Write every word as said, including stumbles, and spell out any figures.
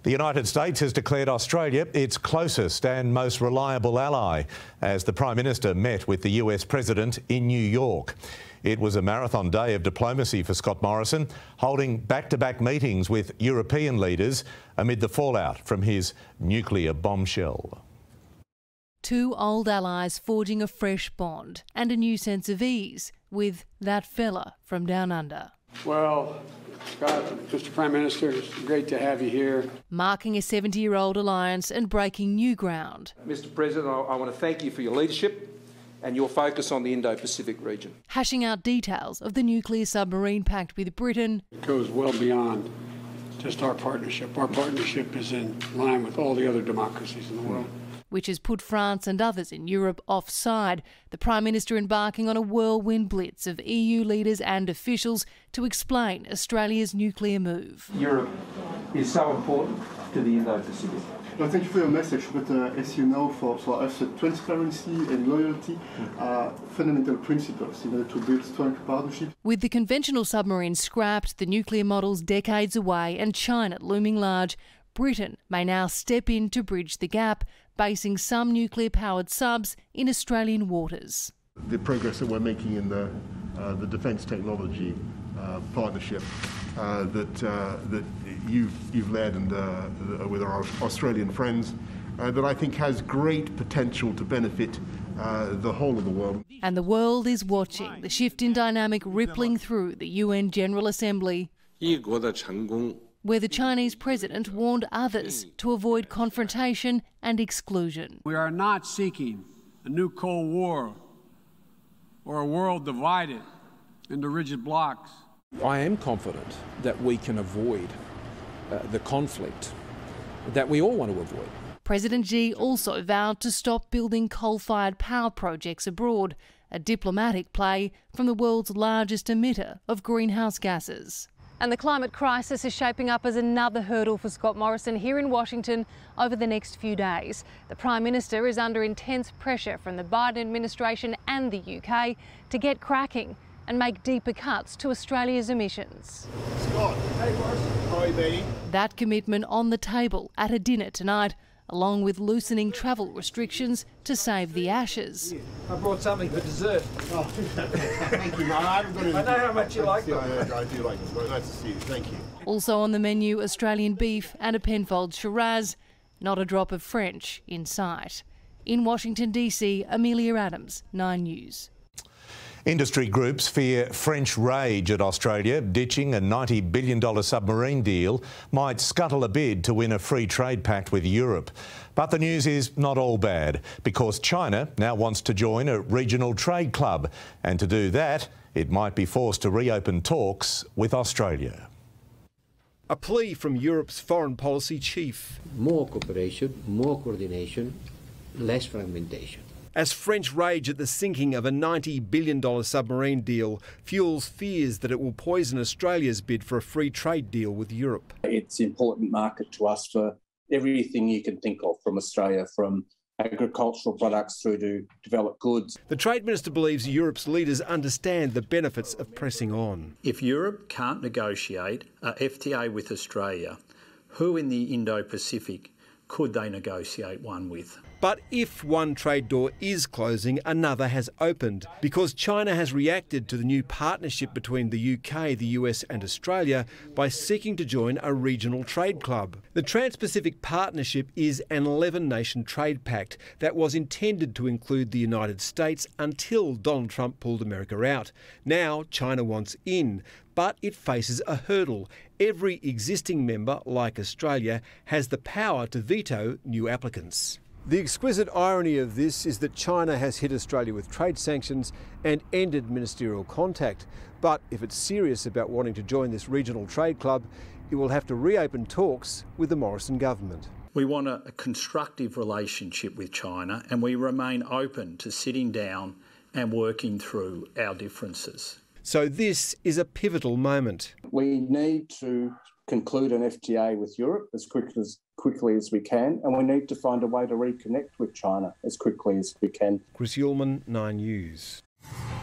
The United States has declared Australia its closest and most reliable ally as the Prime Minister met with the U S President in New York. It was a marathon day of diplomacy for Scott Morrison, holding back-to-back meetings with European leaders amid the fallout from his nuclear bombshell. Two old allies forging a fresh bond and a new sense of ease with that fella from down under. Well, Scott, Mister Prime Minister, it's great to have you here. Marking a seventy-year-old alliance and breaking new ground. Mister President, I, I want to thank you for your leadership and your focus on the Indo-Pacific region. Hashing out details of the nuclear submarine pact with Britain. It goes well beyond just our partnership. Our partnership is in line with all the other democracies in the world. Which has put France and others in Europe offside. The Prime Minister embarking on a whirlwind blitz of E U leaders and officials to explain Australia's nuclear move. Europe is so important to the Indo-Pacific. Well, thank you for your message, but uh, as you know, for, for us, uh, transparency and loyalty are fundamental principles in order to build strong partnerships. With the conventional submarine scrapped, the nuclear models decades away and China looming large, Britain may now step in to bridge the gap, basing some nuclear-powered subs in Australian waters. The progress that we're making in the, uh, the defence technology uh, partnership uh, that, uh, that you've, you've led and uh, with our Australian friends, uh, that I think has great potential to benefit uh, the whole of the world. And the world is watching, the shift in dynamic rippling through the U N General Assembly, where the Chinese president warned others to avoid confrontation and exclusion. We are not seeking a new Cold War or a world divided into rigid blocks. I am confident that we can avoid uh, the conflict that we all want to avoid. President Xi also vowed to stop building coal-fired power projects abroad, a diplomatic play from the world's largest emitter of greenhouse gases. And the climate crisis is shaping up as another hurdle for Scott Morrison here in Washington over the next few days. The Prime Minister is under intense pressure from the Biden administration and the U K to get cracking and make deeper cuts to Australia's emissions. Scott, hey Morrison, how are you, baby? That commitment on the table at a dinner tonight, along with loosening travel restrictions to save the ashes. I brought something for dessert. Oh, thank you, man. I haven't got anything. I know how much you like them. I, I do like them. Well, nice to see you. Thank you. Also on the menu, Australian beef and a Penfolds Shiraz. Not a drop of French in sight. In Washington, D C, Amelia Adams, Nine News. Industry groups fear French rage at Australia ditching a ninety billion dollars submarine deal might scuttle a bid to win a free trade pact with Europe. But the news is not all bad, because China now wants to join a regional trade club, and to do that, it might be forced to reopen talks with Australia. A plea from Europe's foreign policy chief. More cooperation, more coordination, less fragmentation. As French rage at the sinking of a ninety billion dollars submarine deal fuels fears that it will poison Australia's bid for a free trade deal with Europe. It's an important market to us for everything you can think of from Australia, from agricultural products through to developed goods. The Trade Minister believes Europe's leaders understand the benefits of pressing on. If Europe can't negotiate a F T A with Australia, who in the Indo-Pacific could they negotiate one with? But if one trade door is closing, another has opened, because China has reacted to the new partnership between the U K, the U S and Australia by seeking to join a regional trade club. The Trans-Pacific Partnership is an eleven-nation trade pact that was intended to include the United States until Donald Trump pulled America out. Now China wants in, but it faces a hurdle. Every existing member, like Australia, has the power to veto new applicants. The exquisite irony of this is that China has hit Australia with trade sanctions and ended ministerial contact. But if it's serious about wanting to join this regional trade club, it will have to reopen talks with the Morrison government. We want a, a constructive relationship with China, and we remain open to sitting down and working through our differences. So this is a pivotal moment. We need to conclude an F T A with Europe as quickly as quickly as we can, and we need to find a way to reconnect with China as quickly as we can. Chris Ullman, Nine News.